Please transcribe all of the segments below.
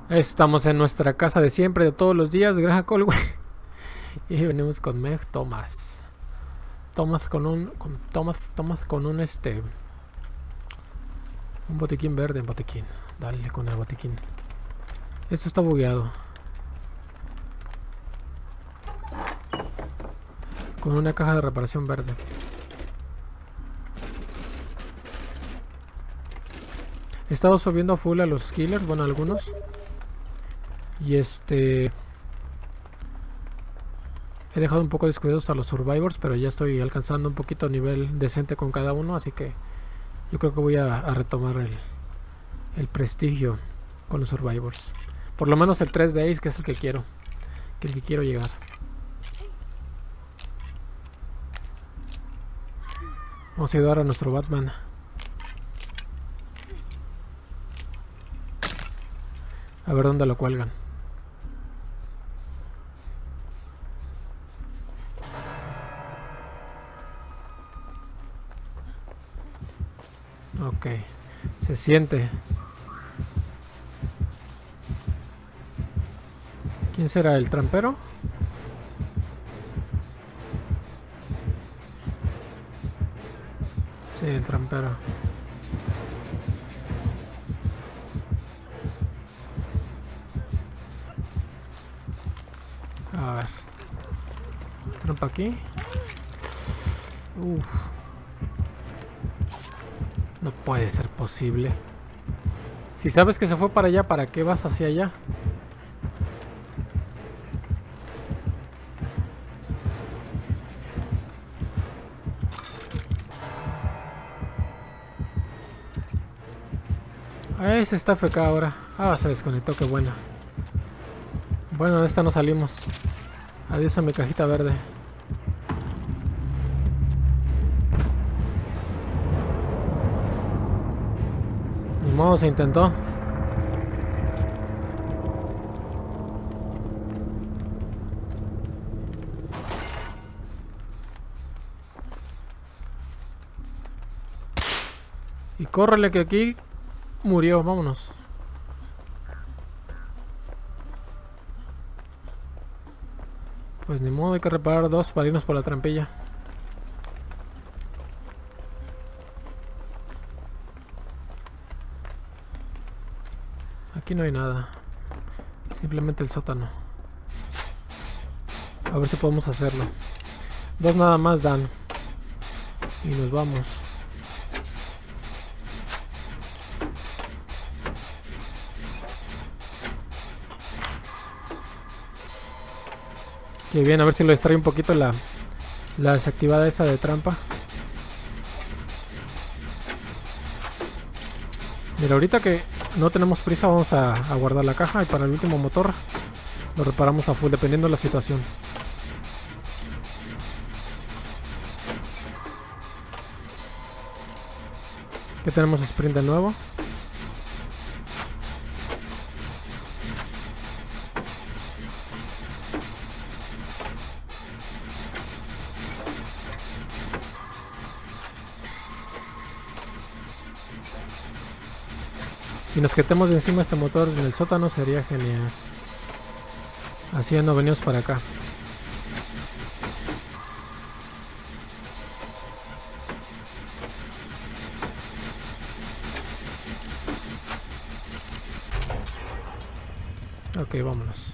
Estamos en nuestra casa de siempre, de todos los días, Granja Colway. Y venimos con Meg Thomas. Thomas con un un botiquín verde, botiquín. Dale con el botiquín. Esto está bugueado. Con una caja de reparación verde. He estado subiendo a full a los killers, bueno, algunos. Y he dejado un poco descuidados a los survivors, pero ya estoy alcanzando un poquito nivel decente con cada uno, así que yo creo que voy a retomar el prestigio con los survivors. Por lo menos el 3 de Ace, que es el que quiero llegar. Vamos a ayudar a nuestro Batman. A ver dónde lo cuelgan. Ok, se siente. ¿Quién será el trampero? Sí, el trampero. A ver. Trampa aquí. Uf. No puede ser posible. Si sabes que se fue para allá, ¿para qué vas hacia allá? Ese está FK ahora. Ah, se desconectó, qué buena. Bueno, de esta no salimos. Adiós a mi cajita verde. Ni modo, se intentó. Y córrele que aquí murió, vámonos. Pues ni modo, hay que reparar dos para irnos por la trampilla. Aquí no hay nada. Simplemente el sótano. A ver si podemos hacerlo. Dos nada más dan. Y nos vamos. Qué bien, a ver si lo extrae un poquito la desactivada esa de trampa. Mira, ahorita que no tenemos prisa, vamos a guardar la caja. Y para el último motor lo reparamos a full, dependiendo de la situación. Ya tenemos sprint de nuevo. Si nos quitamos de encima este motor en el sótano sería genial. Así ya no venimos para acá. Ok, vámonos.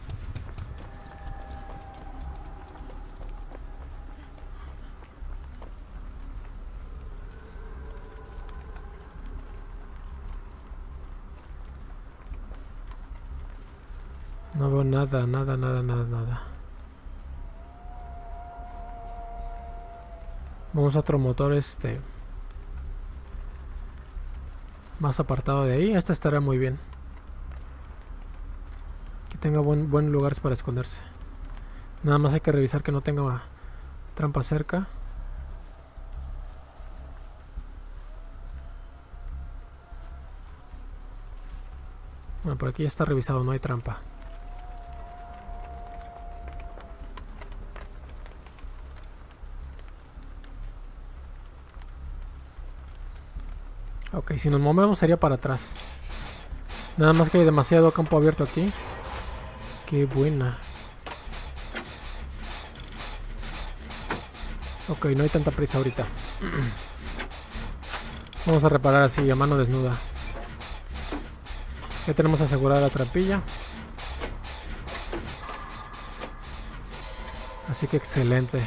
No veo nada. Vamos a otro motor más apartado de ahí. Este estará muy bien. Que tenga buen lugares para esconderse. Nada más hay que revisar que no tenga trampa cerca. Bueno, por aquí ya está revisado, no hay trampa. Ok, si nos movemos sería para atrás. Nada más que hay demasiado campo abierto aquí. Qué buena. Ok, no hay tanta prisa ahorita. Vamos a reparar así a mano desnuda. Ya tenemos asegurada la trampilla. Así que excelente.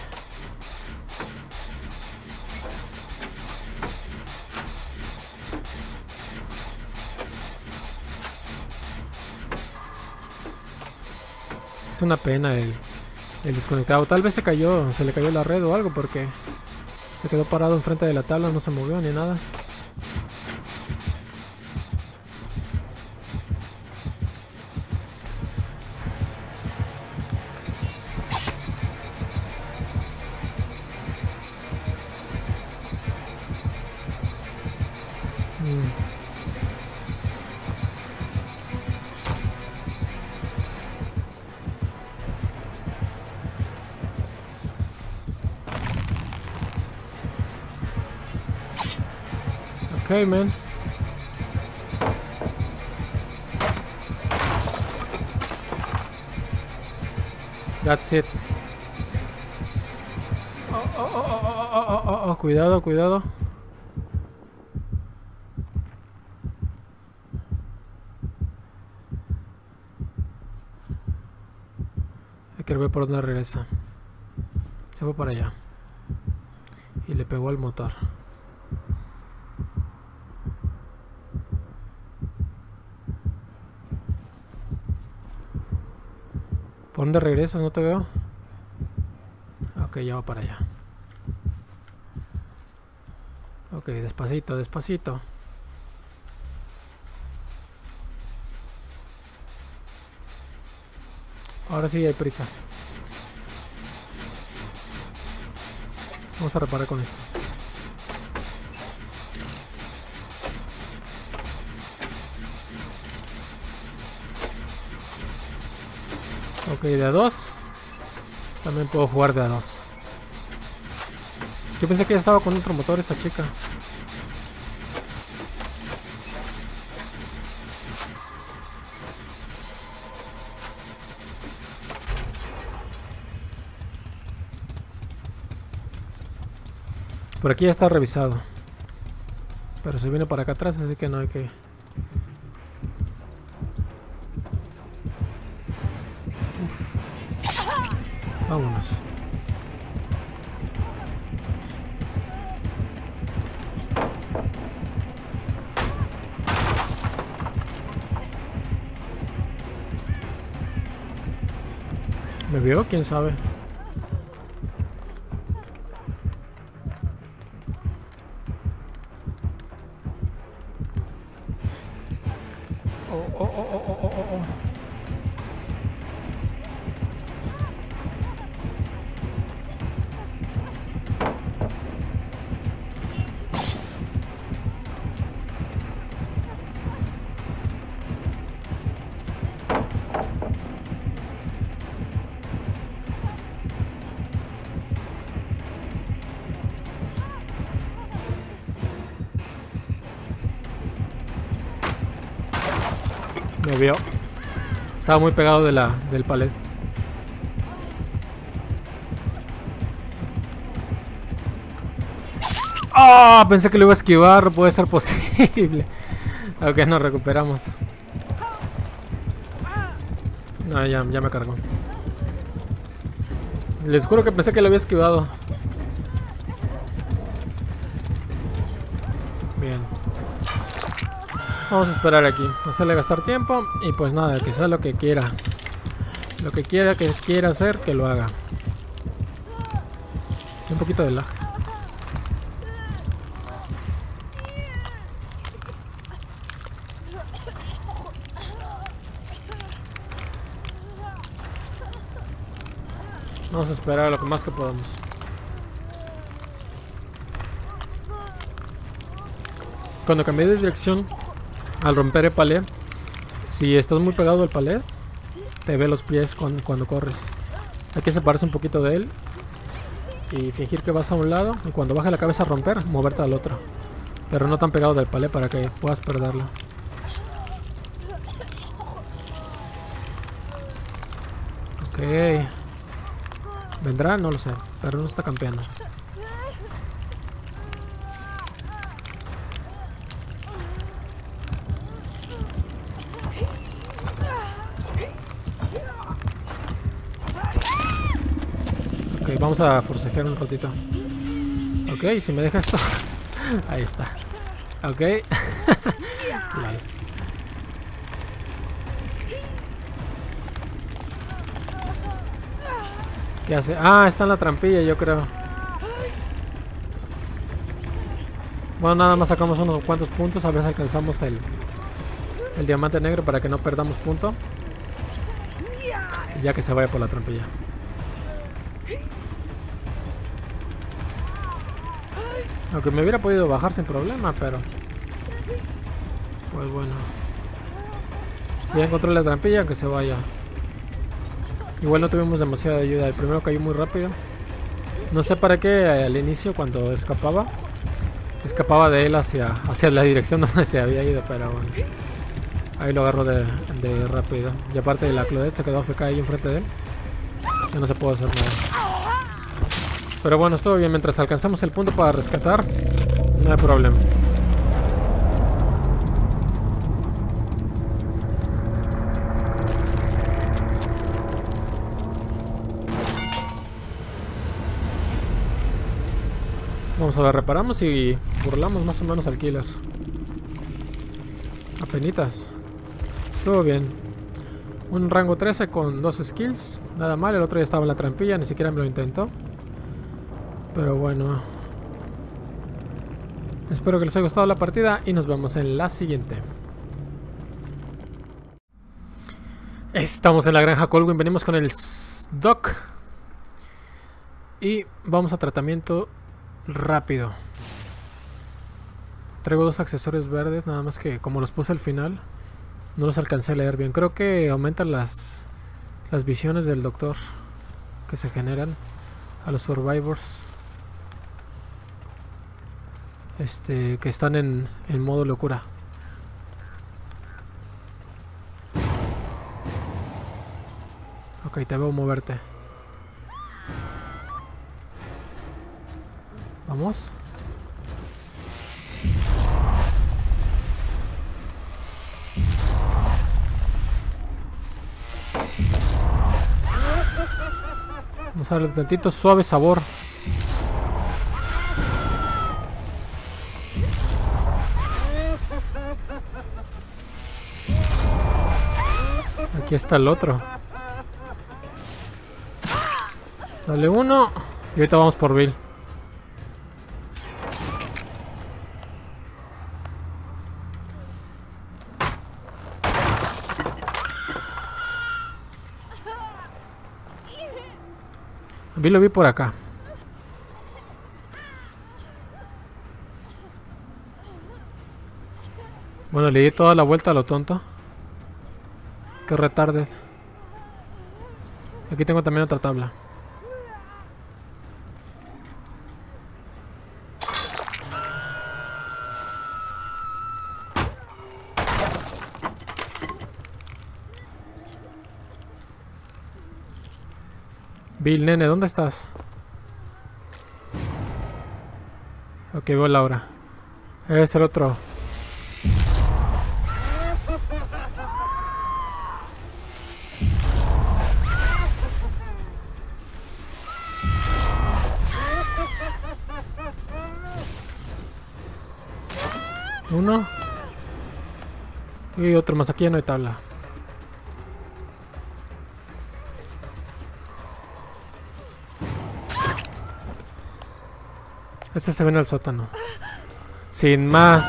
Es una pena el desconectado. Tal vez se le cayó la red o algo porque se quedó parado enfrente de la tabla, no se movió ni nada. Okay, man. That's it. Oh, cuidado, cuidado. Hay que ver por dónde regresa. Se fue para allá. Y le pegó al motor. ¿Por dónde regresas? No te veo. Ok, ya va para allá. Ok, despacito, despacito. Ahora sí hay prisa. Vamos a reparar con esto. Ok, de a 2. También puedo jugar de a 2. Yo pensé que ya estaba con otro motor esta chica. Por aquí ya está revisado. Pero se viene para acá atrás, así que no hay que... Uf. Vámonos. ¿Me vio? ¿Quién sabe? Oh. Me vio. Estaba muy pegado del palet. ¡Ah! Pensé que lo iba a esquivar. No puede ser posible. Ok, nos recuperamos. No, ya me cargó. Les juro que pensé que lo había esquivado. Bien. Vamos a esperar aquí, hacerle gastar tiempo y pues nada, que sea lo que quiera. Lo que quiera hacer, que lo haga. Un poquito de lag. Vamos a esperar lo más que podamos. Cuando cambié de dirección, al romper el palet, si estás muy pegado al palet, te ve los pies cuando corres. Hay que separarse un poquito de él y fingir que vas a un lado, y cuando baje la cabeza a romper, moverte al otro. Pero no tan pegado del palet para que puedas perderlo. ¿Vendrá? No lo sé, pero no está campeando. Ok, vamos a forcejear un ratito. Ok, si me deja esto. Ahí está. Ok. Vale. ¿Qué hace? Ah, está en la trampilla, yo creo. Bueno, nada más sacamos unos cuantos puntos. A ver si alcanzamos el diamante negro para que no perdamos punto. Ya que se vaya por la trampilla. Aunque me hubiera podido bajar sin problema, pero... Pues bueno. Si ya encontré la trampilla, que se vaya. Igual no tuvimos demasiada ayuda. El primero cayó muy rápido. No sé para qué al inicio, cuando escapaba de él hacia la dirección donde se había ido, pero bueno. Ahí lo agarro de rápido. Y aparte de la Claudette se quedó AFK ahí enfrente de él. Ya no se puede hacer nada. Pero bueno, estuvo bien. Mientras alcanzamos el punto para rescatar, no hay problema. Vamos a ver, reparamos y burlamos más o menos al killer. Apenitas. Estuvo bien. Un rango 13 con 2 skills. Nada mal, el otro ya estaba en la trampilla, ni siquiera me lo intentó. Pero bueno. Espero que les haya gustado la partida y nos vemos en la siguiente. Estamos en la granja Colwyn, venimos con el Doc. Y vamos a tratamiento rápido. Traigo 2 accesorios verdes, nada más que como los puse al final, no los alcancé a leer bien. Creo que aumentan las visiones del doctor que se generan a los survivors. Que están en modo locura. Ok, te veo moverte. Vamos. Vamos a darle tantito suave sabor. Aquí está el otro. Dale uno. Y ahorita vamos por Bill. Bill lo vi por acá. Bueno, le di toda la vuelta a lo tonto. Qué retarded. Aquí tengo también otra tabla. Bill, nene, ¿dónde estás? Ok, veo la hora. Es el otro. Uno. Y otro más. Aquí ya no hay tabla. Este se ve en el sótano. Sin más.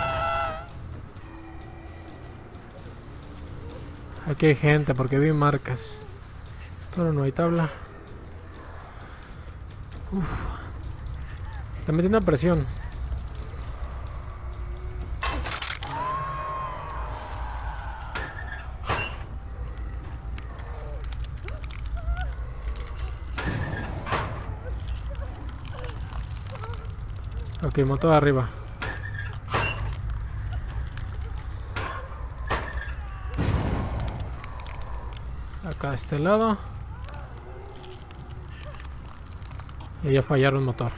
Aquí hay gente porque vi marcas. Pero no hay tabla. Uf. Está metiendo presión. Ok, motor arriba. Acá a este lado. Y ya fallaron un motor.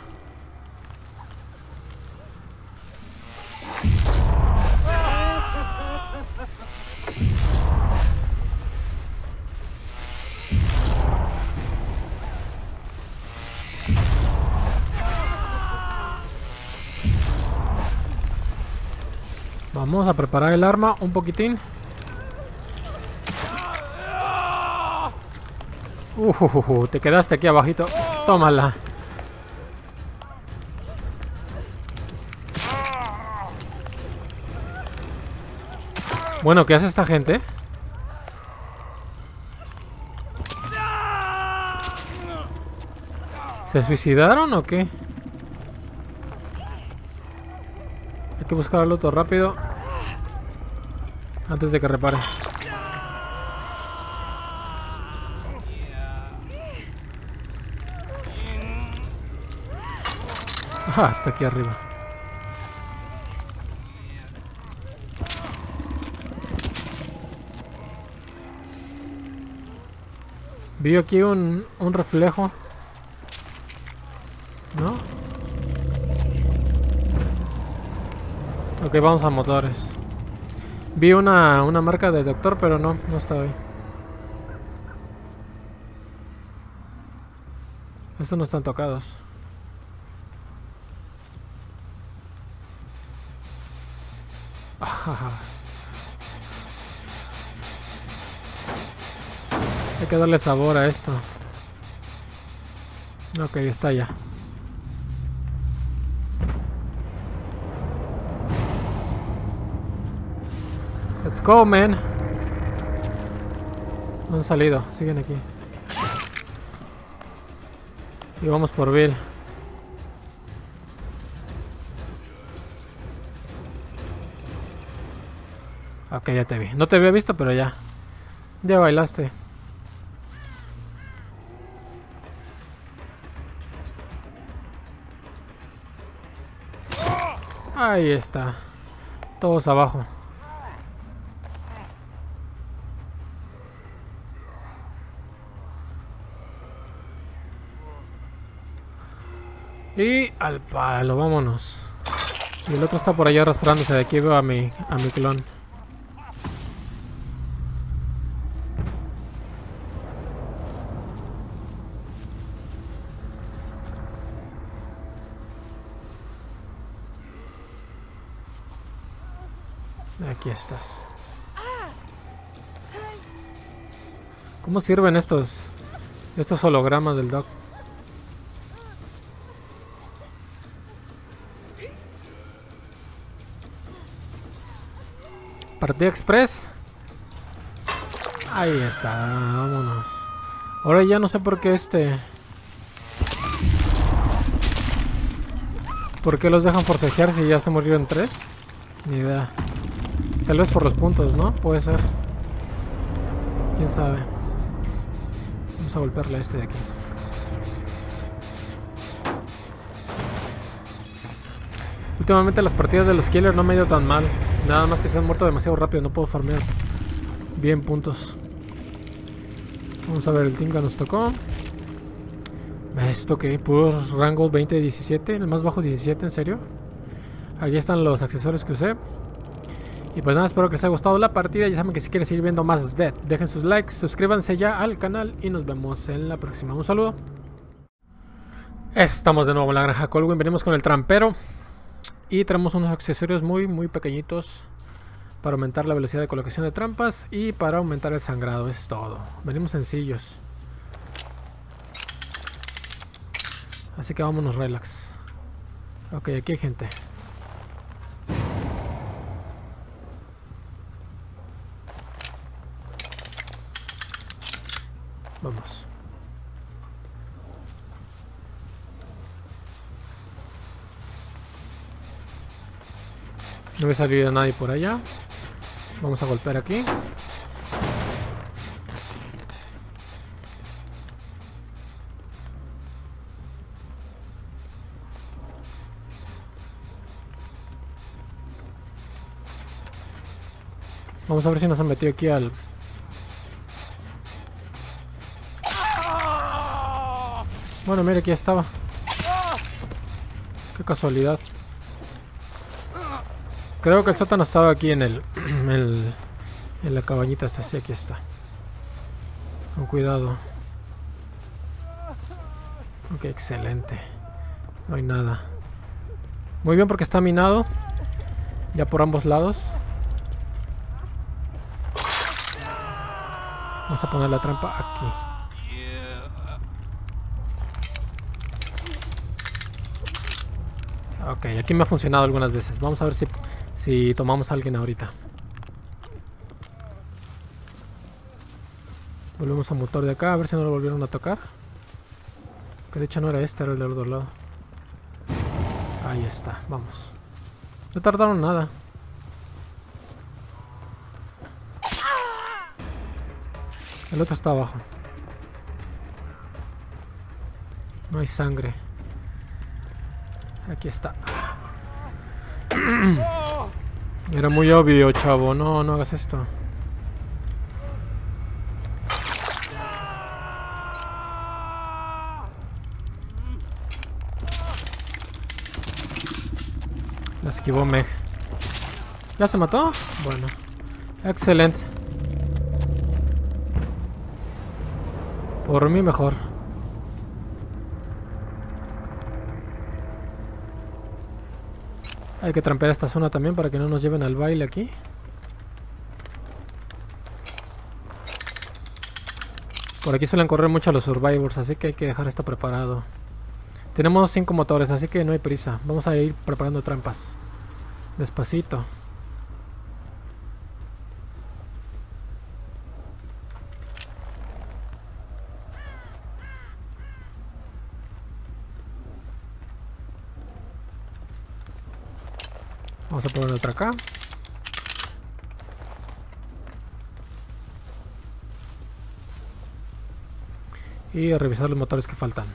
Vamos a preparar el arma un poquitín. Te quedaste aquí abajito. Tómala. Bueno, ¿qué hace esta gente? ¿Se suicidaron o qué? Hay que buscar al otro rápido antes de que repare. Ah, está aquí arriba. Vi aquí un reflejo. ¿No? Ok, vamos a motores. Vi una marca de detector, pero no está ahí. Estos no están tocados. Hay que darle sabor a esto. Ok, está ya. Let's go, man. No han salido, siguen aquí. Y vamos por Bill. Ok, ya te vi. No te había visto, pero ya. Ya bailaste. Ahí está. Todos abajo. Y al palo, vámonos. Y el otro está por allá arrastrándose. De aquí veo a mi clon. Aquí estás. ¿Cómo sirven estos hologramas del Doc? Partida Express. Ahí está, vámonos. Ahora ya no sé por qué ¿por qué los dejan forcejear si ya se murieron 3? Ni idea. Tal vez por los puntos, ¿no? Puede ser. Quién sabe. Vamos a golpearle a este de aquí. Últimamente las partidas de los killers no me ha ido tan mal. Nada más que se han muerto demasiado rápido. No puedo farmear bien puntos. Vamos a ver, el Tinga nos tocó. ¿Esto qué? Puros rangos 20 y 17. El más bajo 17, ¿en serio? Aquí están los accesorios que usé. Y pues nada, espero que les haya gustado la partida. Ya saben que si quieren seguir viendo más Dead, dejen sus likes, suscríbanse ya al canal y nos vemos en la próxima. Un saludo. Estamos de nuevo en la granja Colwyn. Venimos con el trampero. Y tenemos unos accesorios muy pequeñitos para aumentar la velocidad de colocación de trampas y para aumentar el sangrado. Es todo. Venimos sencillos. Así que vámonos relax. Ok, aquí hay gente. Vamos. No me salido nadie por allá. Vamos a golpear aquí. Vamos a ver si nos han metido aquí al... Bueno, mira, aquí estaba. Qué casualidad. Creo que el sótano estaba aquí en en la cabañita esta. Sí, aquí está. Con cuidado. Ok, excelente. No hay nada. Muy bien porque está minado. Ya por ambos lados. Vamos a poner la trampa aquí. Ok, aquí me ha funcionado algunas veces. Vamos a ver si tomamos a alguien ahorita. Volvemos a motor de acá, a ver si no lo volvieron a tocar. Que de hecho no era este, era el del otro lado. Ahí está, vamos. No tardaron nada. El otro está abajo. No hay sangre. Aquí está. Era muy obvio, chavo. No, no hagas esto. La esquivó Meg. ¿Ya se mató? Bueno. Excelente. Por mí mejor. Hay que trampear esta zona también para que no nos lleven al baile aquí. Por aquí suelen correr mucho los survivors, así que hay que dejar esto preparado. Tenemos 5 motores, así que no hay prisa. Vamos a ir preparando trampas. Despacito. Vamos a poner otra acá. Y a revisar los motores que faltan.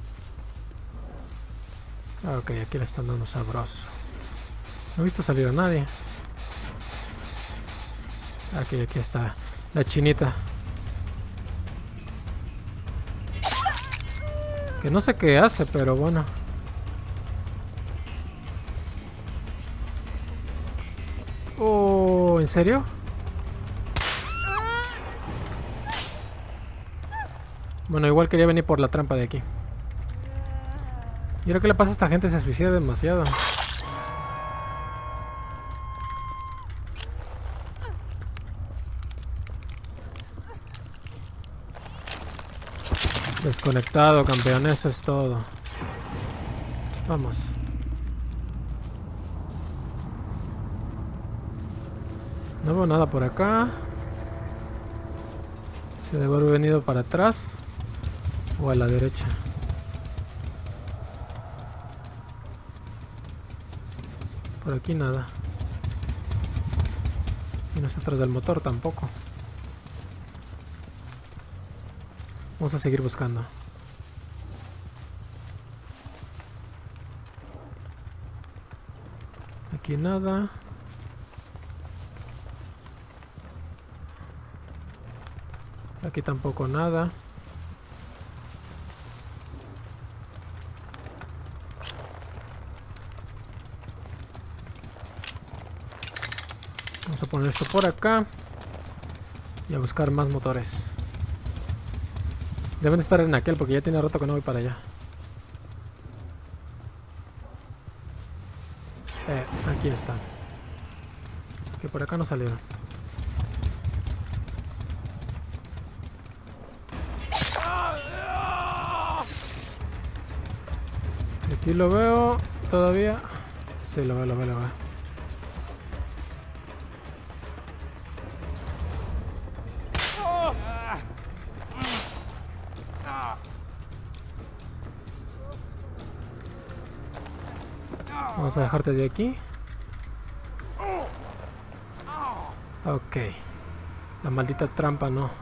Ok, aquí le están dando sabroso. No he visto salir a nadie. Aquí está la chinita. Que no sé qué hace, pero bueno. Oh, ¿en serio? Bueno, igual quería venir por la trampa de aquí. ¿Y ahora qué le pasa a esta gente? Se suicida demasiado. Desconectado, campeón, eso es todo. Vamos. No veo nada por acá. Se debe haber venido para atrás o a la derecha. Por aquí nada. Y no está atrás del motor tampoco. Vamos a seguir buscando. Aquí nada. Aquí tampoco nada. Vamos a poner esto por acá. Y a buscar más motores. Deben de estar en aquel porque ya tiene rato que no voy para allá. Aquí están. Que por acá no salieron. Aquí lo veo todavía. Sí, lo veo. Vamos a dejarte de aquí. Ok. La maldita trampa no.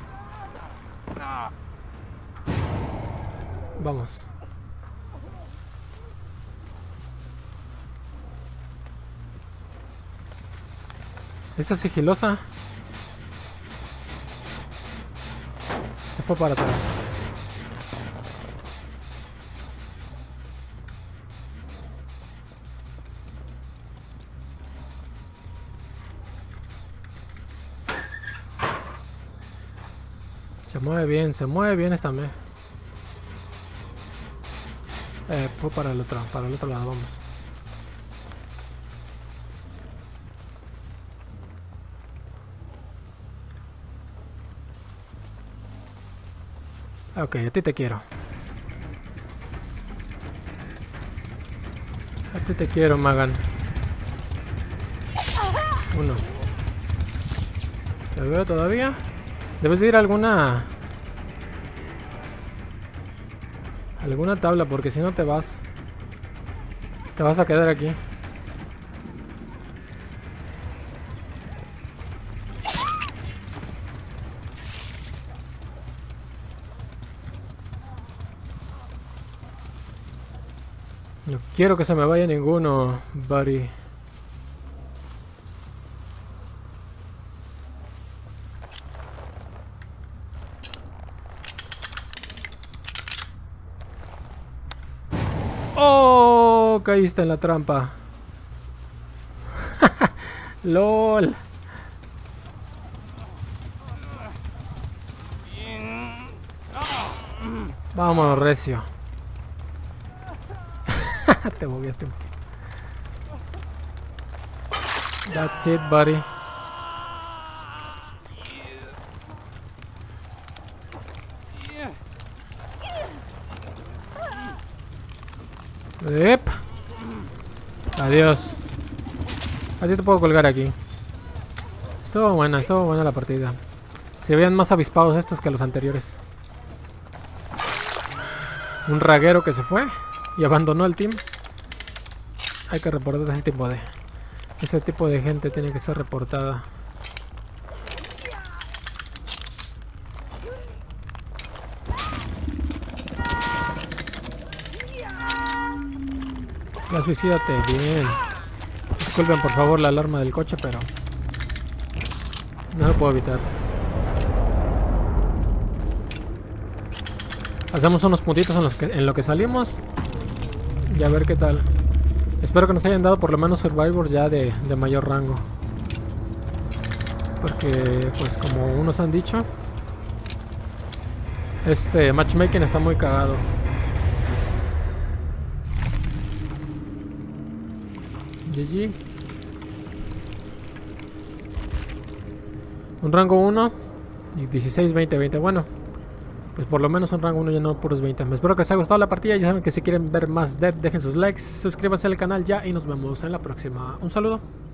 Vamos. Esta sigilosa se fue para atrás. Se mueve bien esta me. Fue para el otro lado, vamos. Ok, a ti te quiero. A ti te quiero, Magan. Uno. ¿Te veo todavía? Debes de ir a alguna tabla, porque si no te vas a quedar aquí. No quiero que se me vaya ninguno, buddy. ¡Oh! Caíste en la trampa. ¡Lol! Vámonos, recio. Te bugueaste un poquito. That's it, buddy. Yep. Adiós. A ti te puedo colgar aquí. Estuvo buena la partida. Se veían más avispados estos que los anteriores. Un raguero que se fue y abandonó el team. Hay que reportar ese tipo de gente tiene que ser reportada. Ya suicídate, bien. Disculpen por favor la alarma del coche, pero no lo puedo evitar. Hacemos unos puntitos en lo que salimos y a ver qué tal. Espero que nos hayan dado por lo menos Survivors ya de mayor rango, porque pues como unos han dicho, este matchmaking está muy cagado. GG. Un rango 1 y 16, 20, 20. Bueno, pues por lo menos un rango 1 ya no puros 20. Espero que les haya gustado la partida. Ya saben que si quieren ver más Dead, dejen sus likes, suscríbanse al canal ya y nos vemos en la próxima. Un saludo.